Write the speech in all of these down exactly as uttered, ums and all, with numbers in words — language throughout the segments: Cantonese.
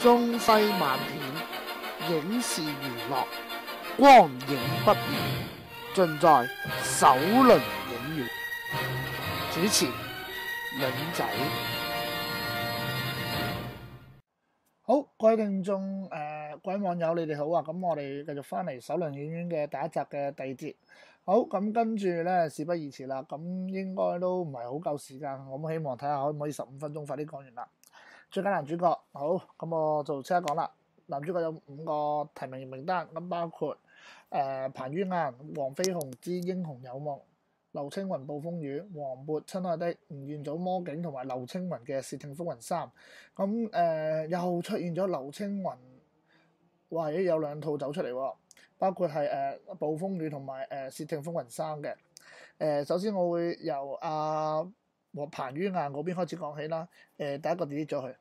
中西漫片，影視娛樂，光影不移，盡在首倫映月。主持領仔。好，各位聽眾、誒各位網友，你哋好啊！咁我哋繼續翻嚟首倫映月嘅第一集嘅第二節。好，咁跟住咧，事不宜遲啦，咁應該都唔係好夠時間，我咁希望睇下可唔可以十五分鐘快啲講完啦。最佳男主角，好，咁我就即刻講啦。男主角有五個提名名單，咁包括誒、呃、彭于晏、黃飛鴻之英雄有夢、劉青雲暴風雨、黃渤親愛的、吳彥祖魔警同埋劉青雲嘅竊聽風雲三。咁誒、呃、又出現咗劉青雲，哇！咦有兩套走出嚟喎，包括係誒、呃、暴風雨同埋誒竊聽風雲三嘅。誒、呃、首先我會由阿和彭于晏嗰邊開始講起啦。誒、呃、第一個 delete 咗佢。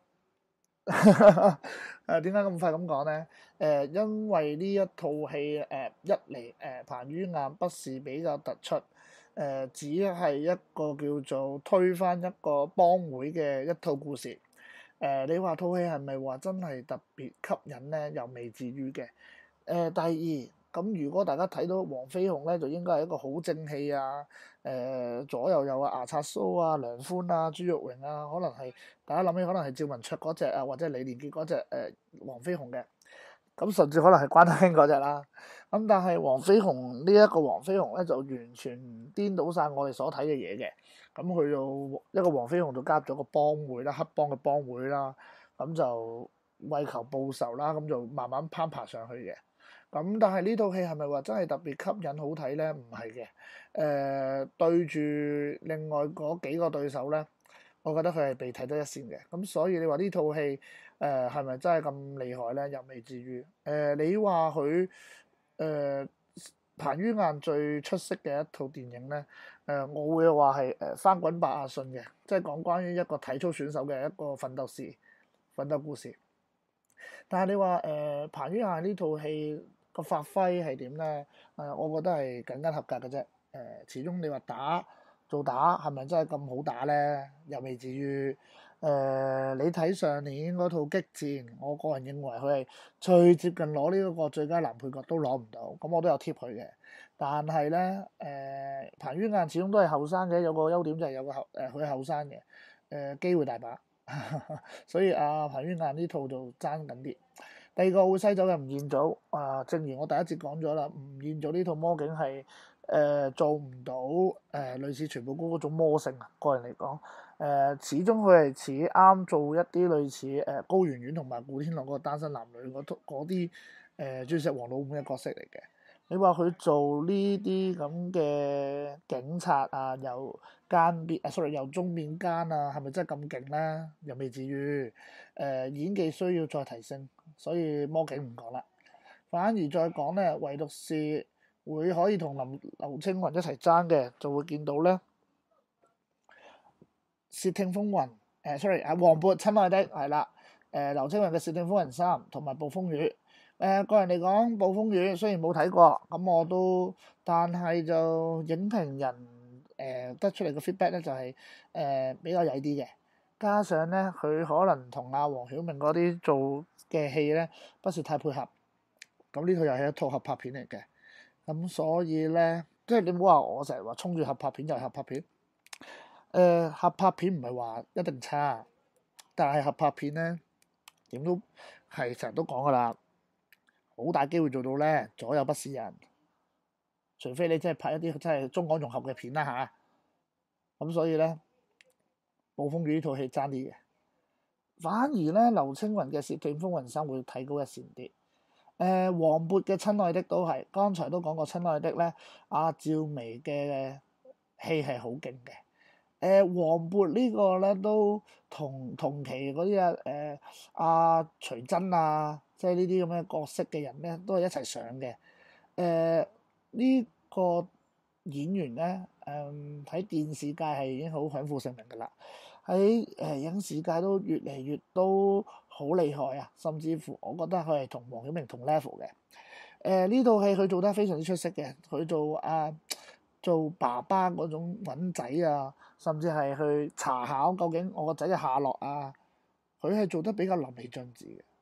誒點解咁快咁講呢？誒、呃、因為呢一套戲誒、呃、一嚟誒、呃、彭于晏不是比較突出，誒、呃、只係一個叫做推翻一個幫會嘅一套故事。誒、呃、你話套戲係咪話真係特別吸引呢？又未至於嘅。誒、呃、第二。咁如果大家睇到黃飛鴻咧，就應該係一個好正氣啊！誒、呃、左右有啊牙刷蘇啊、梁寬啊、朱玉榮啊，可能係大家諗起可能係趙文卓嗰隻啊，或者係李連杰嗰隻誒黃飛鴻嘅。咁甚至可能係關德興嗰隻啦。咁但係黃飛鴻呢一個黃飛鴻咧，就完全顛倒晒我哋所睇嘅嘢嘅。咁佢就一個黃飛鴻就加入咗個幫會啦，黑幫嘅幫會啦，咁就為求報仇啦，咁就慢慢攀爬上去嘅。咁但係呢套戲係咪話真係特別吸引好睇呢？唔係嘅。誒、呃、對住另外嗰幾個對手呢，我覺得佢係被睇得一線嘅。咁所以你話呢套戲誒係咪真係咁厲害呢？又未至於。誒、呃、你話佢誒彭于晏最出色嘅一套電影呢，誒、呃、我會話係誒翻滾吧阿信嘅，即係講關於一個體操選手嘅一個奮鬥史、奮鬥故事。但係你話誒、呃、彭于晏呢套戲個發揮係點咧？誒、呃，我覺得係僅僅合格嘅啫。誒、呃，始終你話打做打係咪真係咁好打咧？又未至於。誒、呃，你睇上年嗰套激戰，我個人認為佢係最接近攞呢一個最佳男配角都攞唔到，咁我都有貼佢嘅。但係咧，誒、呃，彭于晏始終都係後生嘅，有個優點就係有個後誒佢係後生嘅，誒、呃、機會大把。所以啊，彭于晏呢套就爭緊啲。第二個會西走嘅吳彥祖啊，正如我第一節講咗啦，吳彥祖呢套魔警係誒、呃、做唔到誒、呃、類似全部高嗰種魔性啊。個人嚟講，誒、呃、始終佢係似啱做一啲類似誒、呃、高圓圓同埋古天樂嗰個單身男女嗰啲誒鑽石王老五嘅角色嚟嘅。你話佢做呢啲咁嘅警察啊，又奸變啊 sorry 又忠變奸啊，係咪真係咁勁咧？又未至於。誒、呃、演技需要再提升，所以魔警唔講啦。反而再講咧，唯獨是會可以同林劉青雲一齊爭嘅，就會見到咧竊聽風雲誒、呃、sorry 啊黃渤親愛的係啦，誒劉、呃、青雲嘅竊聽風雲三同埋暴風雨。誒、呃、個人嚟講，暴風雨雖然冇睇過，咁我都，但係就影評人誒、呃、得出嚟嘅 feedback 咧就係、是、誒、呃、比較曳啲嘅，加上咧佢可能同阿黃曉明嗰啲做嘅戲咧不是太配合，咁呢套又係一套合拍片嚟嘅，咁所以咧即係你唔好話我成日話衝住合拍片就係合拍片，誒、呃、合拍片唔係話一定差，但係合拍片咧點都係成日都講噶啦。好大機會做到咧，左右不是人，除非你真係拍一啲真係中港融合嘅片啦吓。咁、啊、所以咧，《暴風雨》呢套戲爭啲嘅，反而咧劉青雲嘅《竊聽風雲三》會睇高一線啲。誒、呃，黃渤嘅《親愛的》都係，剛才都講過，《親愛的》咧，阿趙薇嘅戲係好勁嘅。誒、呃，黃渤呢個咧都同同期嗰啲啊誒阿徐崢啊。即係呢啲咁嘅角色嘅人咧，都係一齊上嘅。誒、呃、呢、這個演員咧，誒、呃、喺電視界係已經好享負盛名㗎啦。喺誒、呃、影視界都越嚟越都好厲害啊！甚至乎我覺得佢係同黃曉明同 level 嘅。誒呢套戲佢做得非常之出色嘅，佢做啊做爸爸嗰種揾仔啊，甚至係去查考究竟我個仔嘅下落啊，佢係做得比較淋漓盡致嘅。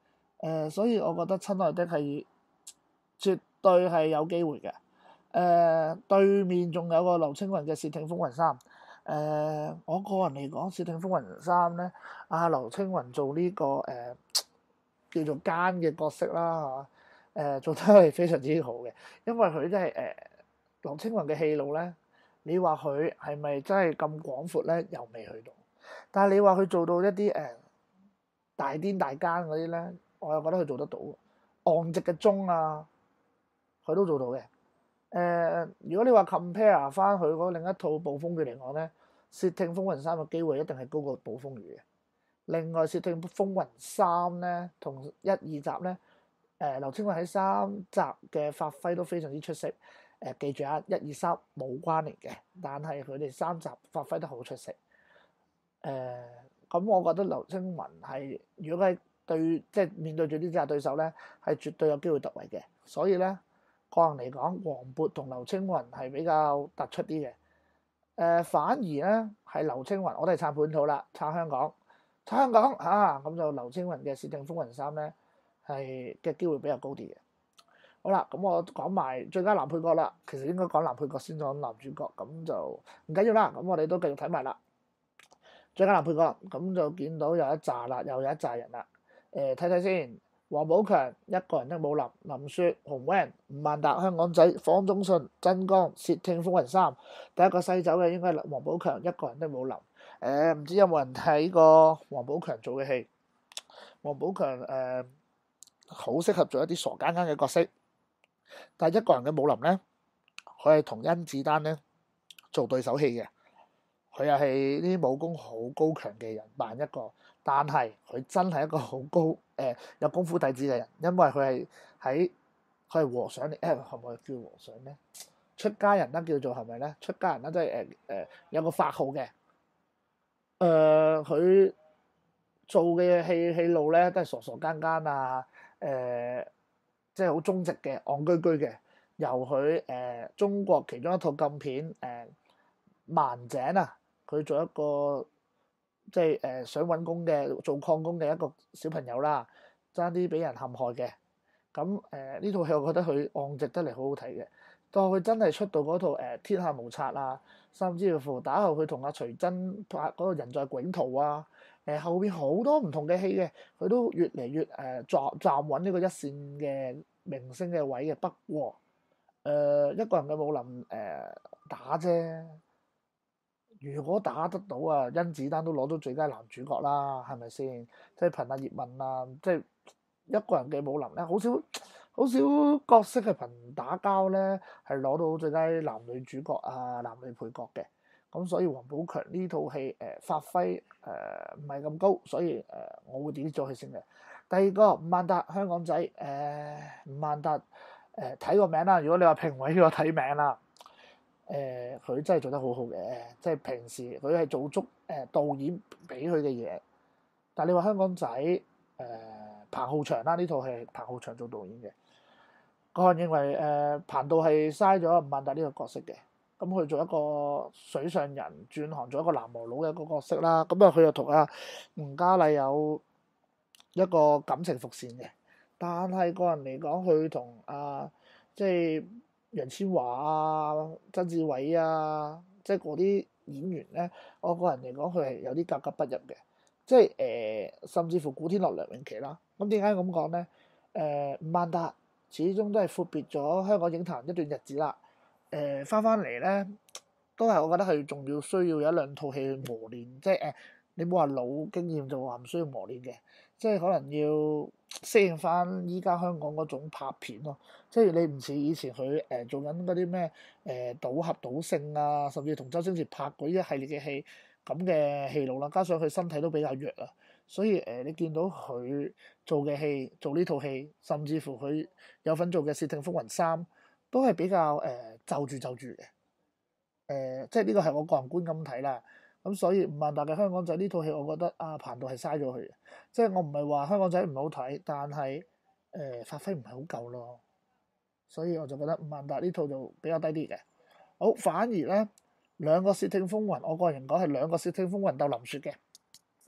呃，所以我覺得親愛的係絕對係有機會嘅。誒、呃，對面仲有個劉青雲嘅《竊聽風雲三》。誒、呃，我個人嚟講，《竊聽風雲三》咧，阿劉青雲做呢、這個誒、呃、叫做奸嘅角色啦嚇，誒、呃、做得係非常之好嘅，因為佢真係誒劉青雲嘅戲路咧，你話佢係咪真係咁廣闊咧？又未去到，但係你話佢做到一啲誒、呃、大癲大奸嗰啲咧，我又覺得佢做得到。昂直嘅鐘啊，佢都做到嘅。誒、呃，如果你話 compare 翻佢嗰另一套《暴風雨》嚟講咧，《竊聽風雲三》嘅機會一定係高過《暴風雨》嘅。另外，《竊聽風雲三》咧同一二集咧，誒、呃、劉青雲喺三集嘅發揮都非常之出色。誒、呃、記住啊，一二三冇關聯嘅，但係佢哋三集發揮得好出色。誒、呃，咁我覺得劉青雲係如果係對即係面對住呢隻對手咧，係絕對有機會突圍嘅。所以咧，個人嚟講，黃渤同劉青雲係比較突出啲嘅。誒、呃，反而咧係劉青雲，我哋撐本土啦，撐香港。香港啊，咁就劉青雲嘅《竊聽風雲三》咧，係嘅機會比較高啲嘅。好啦，咁我講埋最佳男配角啦。其實應該講男配角先講男主角，咁就唔緊要啦。咁我哋都繼續睇埋啦。最佳男配角咁就見到有一紮啦，又有一紮人啦。誒睇睇先，王寶強一個人的武林，林雪、洪 van、吳孟達、香港仔、方中信、曾江、《竊聽風雲三》第一個西走嘅應該係王寶強一個人的武林。誒、呃、唔知有冇人睇過王寶強做嘅戲？王寶強誒好適合做一啲傻更更嘅角色，但係一個人嘅武林咧，佢係同甄子丹咧做對手戲嘅。佢又係啲武功好高強嘅人扮一個，但係佢真係一個好高誒、呃、有功夫底子嘅人，因為佢係喺佢係和尚嚟，誒係咪叫和尚咧？出家人啦，叫做係咪咧？出家人啦，即係誒誒有個法號嘅。誒、呃、佢做嘅戲戲路咧都係傻傻更更啊！誒、呃、即係好忠直嘅，戇居居嘅。由佢誒、呃、中國其中一套禁片誒、呃、盲井啊，佢做一個即係誒、呃、想揾工嘅做礦工嘅一個小朋友啦，爭啲俾人陷害嘅。咁誒呢套戲我覺得佢戇直得嚟好好睇嘅。當佢真係出到嗰套誒、呃、天下無賊啊，甚至乎打後佢同阿徐崢拍嗰個人在囧途啊，誒、呃、後邊好多唔同嘅戲嘅，佢都越嚟越誒、呃、站站穩呢個一線嘅明星嘅位嘅。不過誒、呃、一個人嘅武林誒、呃、打啫，如果打得到啊，甄子丹都攞到最佳男主角啦，係咪先？即係憑阿葉問啊，即係一個人嘅武林咧，好少。好少角色係憑打交咧，係攞到最佳男女主角啊、男女配角嘅。咁所以王寶強呢套戲誒、呃、發揮誒唔係咁高，所以誒、呃、我會點咗佢先嘅。第二個吳孟達香港仔誒、呃、吳孟達誒睇個名啦，如果你話評委叫我睇名啦，誒、呃、佢真係做得好好嘅，即係平時佢係做足誒、呃、導演俾佢嘅嘢。但係你話香港仔誒、呃、彭浩翔啦，呢套係彭浩翔做導演嘅。個人認為誒、呃、彭導係嘥咗吳孟達呢個角色嘅，咁佢做一個水上人轉行做一個南無佬嘅一個角色啦，咁啊佢又同阿吳家麗有一個感情伏線嘅，但係個人嚟講佢同阿即係楊千嬅啊、曾志偉啊，即係嗰啲演員咧，我個人嚟講佢係有啲格格不入嘅，即係誒、呃、甚至乎古天樂、梁詠琪啦，咁點解咁講咧？誒、呃、吳孟達始終都係闊別咗香港影壇一段日子啦，誒翻翻嚟咧，都係我覺得係仲要需要有一兩套戲去磨練，即係誒、呃、你冇話老經驗就話唔需要磨練嘅，即係可能要適應翻依家香港嗰種拍片咯，即係你唔似以前佢誒、呃、做緊嗰啲咩誒賭俠賭聖啊，甚至同周星馳拍過一系列嘅戲咁嘅戲路啦，加上佢身體都比較弱啊。所以誒、呃，你見到佢做嘅戲，做呢套戲，甚至乎佢有份做嘅《竊聽風雲三》，都係比較誒、呃、就住就住嘅。誒、呃，即係呢個係我個人觀感睇啦。咁所以吳孟達嘅香港仔呢套戲，我覺得啊，彭導係嘥咗佢嘅。即係我唔係話香港仔唔好睇，但係誒、呃、發揮唔係好夠咯。所以我就覺得吳孟達呢套就比較低啲嘅。好，反而咧兩個《竊聽風雲》，我個人講係兩個《竊聽風雲》鬥林雪嘅。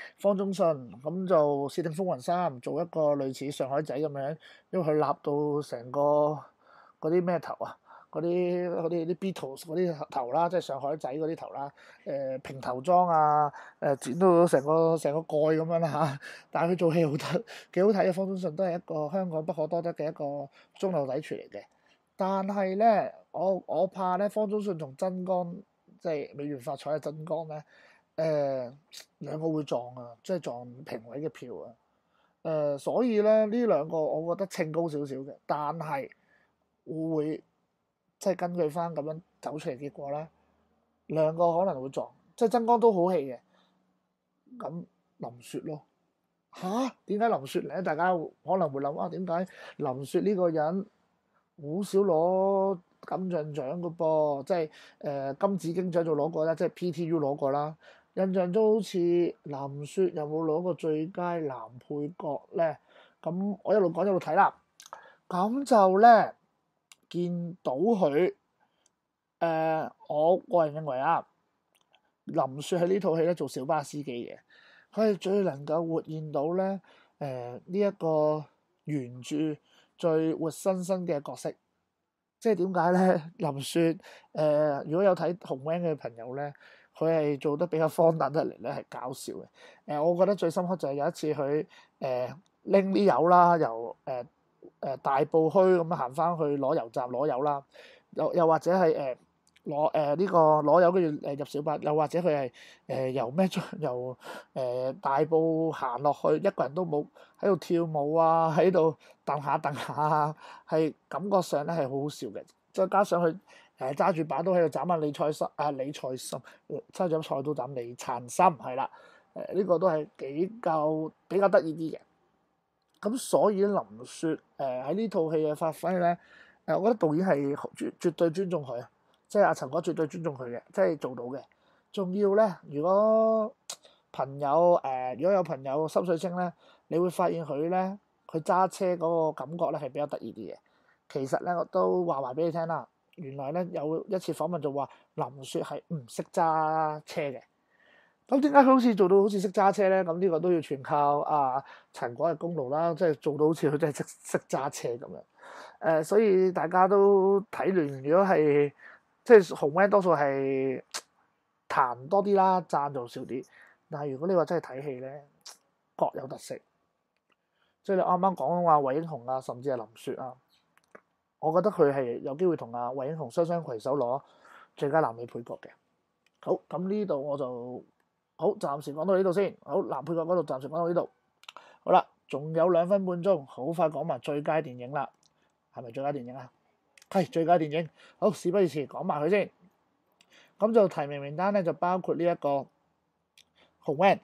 方中信咁就竊聽風雲三做一個類似上海仔咁樣，因為佢立到成個嗰啲咩頭啊，嗰啲嗰啲啲 Beatles 嗰啲頭啦，即係上海仔嗰啲頭啦，誒、呃、平頭裝啊，誒、呃、剪到成個成個蓋咁樣啦嚇，但係佢做戲好得幾好睇嘅。方中信都係一個香港不可多得嘅一個中流砥柱嚟嘅，但係咧我我怕咧方中信同曾江即係美源髮彩嘅曾江咧。誒、呃、兩個會撞啊，即係撞評委嘅票啊！誒、呃，所以咧呢兩個我覺得稱高少少嘅，但係會即係根據翻咁樣走出嚟結果啦，兩個可能會撞，即係曾江都好戲嘅。咁林雪咯吓？點解林雪咧？大家可能會諗啊，點解林雪呢個人好少攞金像獎嘅噃？即係誒、呃、金紫荊獎就攞過啦，即係 P T U 攞過啦。印象中好似林雪有冇攞過最佳男配角咧？咁我一路講一路睇啦。咁就咧見到佢誒、呃，我個人認為啊，林雪喺呢套戲咧做小巴司機嘅，佢係最能夠活現到咧誒呢一個原著最活生生嘅角色。即係點解咧？林雪誒、呃，如果有睇紅 van 嘅朋友咧。佢係做得比較荒誕得嚟咧，係搞笑嘅。誒、呃，我覺得最深刻就係有一次佢誒拎啲油啦，由誒誒、呃、大埔墟咁樣行翻去攞油站攞油啦，又又或者係誒攞誒呢個攞油跟住誒入小巴，又或者佢係誒由咩由誒、呃、大埔行落去，一個人都冇喺度跳舞啊，喺度蹬下蹬下啊，係感覺上咧係好好笑嘅。再加上佢。誒揸住把刀喺度斬下李菜心啊，李菜心揸住菜刀斬李燦心，係啦，誒、呃、呢、這個都係比較比較得意啲嘅。咁所以林雪誒喺呢套戲嘅發揮咧，誒、呃、我覺得導演係絕絕對尊重佢，即係阿陳哥絕對尊重佢嘅，即係做到嘅。仲要咧，如果朋友誒、呃、如果有朋友心水清咧，你會發現佢咧佢揸車嗰個感覺咧係比較得意啲嘅。其實咧我都話話俾你聽啦。原來咧有一次訪問就話林雪係唔識揸車嘅，咁點解佢好似做到好似識揸車咧？咁呢個都要全靠阿、啊、陳果嘅功勞啦，即係做到好似佢真係識識揸車咁樣。誒、呃，所以大家都睇亂。如果係即係紅 van 多數係彈多啲啦，讚就少啲。但係如果你話真係睇戲咧，各有特色。即係你啱啱講話惠英紅啊，甚至係林雪啊。我覺得佢係有機會同阿惠英紅雙雙攜手攞最佳男女配角嘅。好，咁呢度我就好暫時講到呢度先。好，男配角嗰度暫時講到呢度。好啦，仲有兩分半鐘，好快講埋最佳電影啦。係咪最佳電影啊？係最佳電影。好，事不宜遲，講埋佢先。咁就提名名單咧，就包括呢一個紅 van、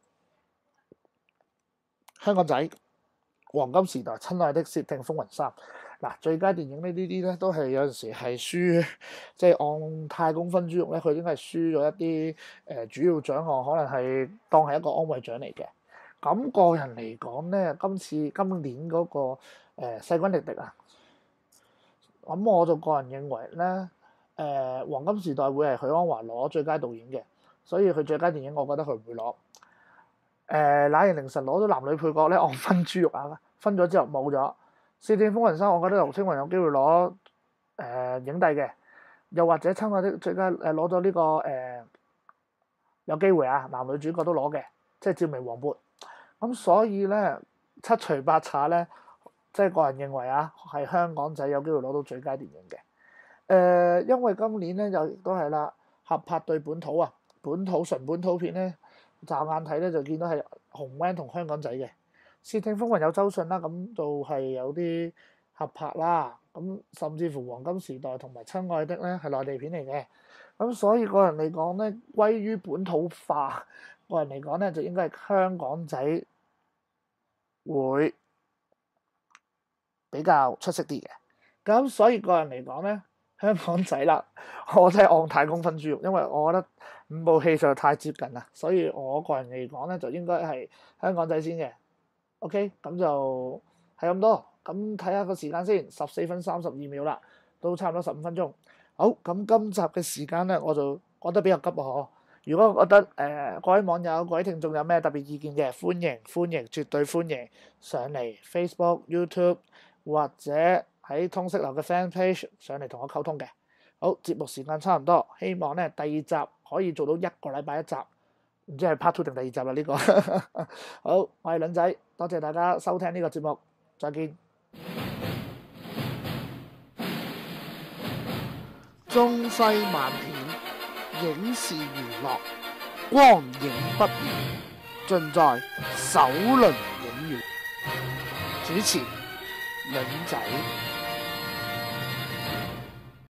香港仔、黃金時代、親愛的竊聽風雲三。嗱，最佳電影呢呢啲咧都係有陣時係輸，即係按太公分豬肉咧，佢應該係輸咗一啲誒、呃、主要獎項，可能係當係一個安慰獎嚟嘅。咁個人嚟講咧，今次今年嗰、那個誒、呃、勢均力敵啊，咁我就個人認為咧，誒、呃、黃金時代會係許鞍華攞最佳導演嘅，所以佢最佳電影我覺得佢唔會攞。誒、呃，那年凌晨攞咗男女配角咧，按分豬肉啊，分咗之後冇咗。竊聽風雲三，我覺得劉青雲有機會攞誒、呃、影帝嘅，又或者親愛的最佳誒攞咗呢個誒、呃、有機會啊，男女主角都攞嘅，即係趙薇、黃渤。咁所以咧七除八拆咧，即係個人認為啊，係香港仔有機會攞到最佳電影嘅。誒、呃，因為今年咧就亦都係啦，合拍對本土啊，本土純本土片咧，驟眼睇咧就見到係紅 van 同香港仔嘅。竊聽風雲有周迅啦，咁就係有啲合拍啦，咁甚至乎黃金時代同埋親愛的咧係內地片嚟嘅，咁所以個人嚟講咧，歸於本土化，個人嚟講咧就應該係香港仔會比較出色啲嘅，咁所以個人嚟講咧，香港仔啦，我真係按太公分豬肉，因為我覺得五部戲實在太接近啦，所以我個人嚟講咧就應該係香港仔先嘅。OK，咁就係咁多，咁睇下個時間先，十四分三十二秒啦，都差唔多十五分鐘。好，咁今集嘅時間咧，我就講得比較急啊！ 如果覺得誒、呃、各位網友、各位聽眾有咩特別意見嘅，歡迎歡迎，絕對歡迎上嚟 Facebook、YouTube 或者喺通識樓嘅 Fan Page 上嚟同我溝通嘅。好，節目時間差唔多，希望咧第二集可以做到一個禮拜一集，唔知係 Part Two 定第二集啦呢個。好，我係倫仔，多謝大家收聽呢個節目，再見。中西漫片，影視娛樂，光影不移，盡在首倫映月。主持倫仔。